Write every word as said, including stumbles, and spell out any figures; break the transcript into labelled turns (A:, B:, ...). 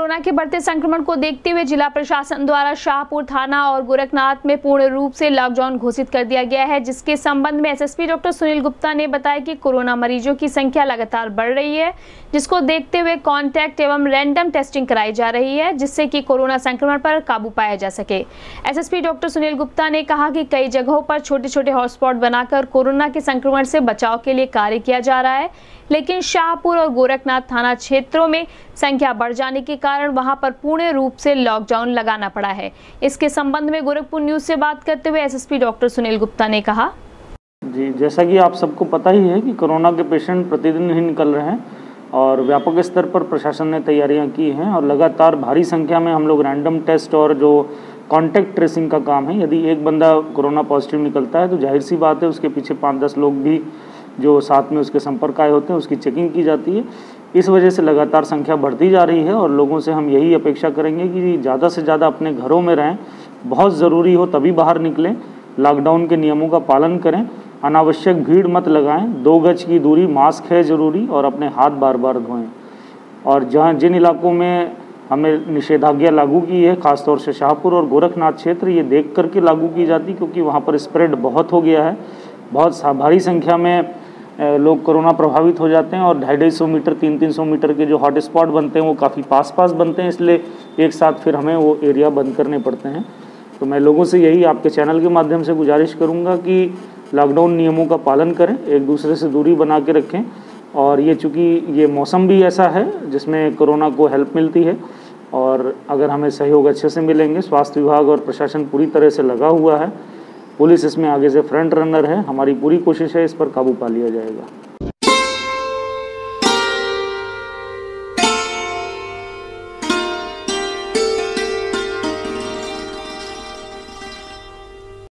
A: Corona के बढ़ते संक्रमण को देखते हुए जिला प्रशासन द्वारा शाहपुर थाना और गोरखनाथ में पूर्ण रूप से लॉकडाउन घोषित कर दिया गया है, जिसके संबंध में एसएसपी डॉक्टर सुनील गुप्ता ने बताया कि कोरोना मरीजों की संख्या लगातार बढ़ रही है, जिसको देखते हुए कॉन्टैक्ट एवं रैंडम टेस्टिंग कराई जा रही है, जिससे कि कोरोना संक्रमण पर काबू पाया जा सके। एसएसपी डॉक्टर सुनील गुप्ता ने कहा कि कई जगहों पर छोटे छोटे हॉटस्पॉट बनाकर कोरोना के संक्रमण से बचाव के लिए कार्य किया जा रहा है, लेकिन शाहपुर और गोरखनाथ थाना क्षेत्रों में संख्या बढ़ जाने के कारण वहां पर पूर्ण रूप से लॉकडाउन लगाना पड़ा है। इसके संबंध में गोरखपुर न्यूज से बात करते हुए एसएसपी डॉक्टर सुनील गुप्ता ने कहा,
B: जी जैसा कि आप सबको पता ही है कि कोरोना के पेशेंट प्रतिदिन ही निकल रहे हैं और व्यापक स्तर पर प्रशासन ने तैयारियां की हैं और लगातार भारी संख्या में हम लोग रैंडम टेस्ट और जो कॉन्टैक्ट ट्रेसिंग का काम है, यदि एक बंदा कोरोना पॉजिटिव निकलता है तो जाहिर सी बात है उसके पीछे पाँच दस लोग भी जो साथ में उसके संपर्क आए होते हैं उसकी चेकिंग की जाती है। इस वजह से लगातार संख्या बढ़ती जा रही है और लोगों से हम यही अपेक्षा करेंगे कि ज़्यादा से ज़्यादा अपने घरों में रहें, बहुत ज़रूरी हो तभी बाहर निकलें, लॉकडाउन के नियमों का पालन करें, अनावश्यक भीड़ मत लगाएं, दो गज की दूरी, मास्क है ज़रूरी और अपने हाथ बार बार धोएं। और जहाँ जिन इलाकों में हमें निषेधाज्ञा लागू की है, खासतौर से शाहपुर और गोरखनाथ क्षेत्र, ये देख करके लागू की जाती क्योंकि वहाँ पर स्प्रेड बहुत हो गया है, बहुत भारी संख्या में लोग कोरोना प्रभावित हो जाते हैं और ढाई ढाई सौ मीटर तीन तीन सौ मीटर के जो हॉट स्पॉट बनते हैं वो काफ़ी पास पास बनते हैं, इसलिए एक साथ फिर हमें वो एरिया बंद करने पड़ते हैं। तो मैं लोगों से यही आपके चैनल के माध्यम से गुजारिश करूँगा कि लॉकडाउन नियमों का पालन करें, एक दूसरे से दूरी बना के रखें और ये चूँकि ये मौसम भी ऐसा है जिसमें कोरोना को हेल्प मिलती है और अगर हमें सहयोग अच्छे से मिलेंगे, स्वास्थ्य विभाग और प्रशासन पूरी तरह से लगा हुआ है, पुलिस इसमें आगे से फ्रंट रनर है, हमारी पूरी कोशिश है इस पर काबू पा लिया जाएगा।